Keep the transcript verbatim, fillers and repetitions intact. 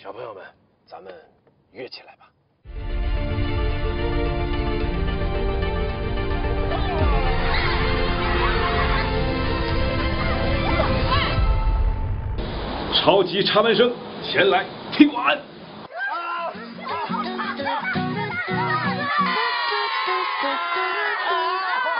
小朋友们，咱们约起来吧。 超级插班生前来听晚安。 啊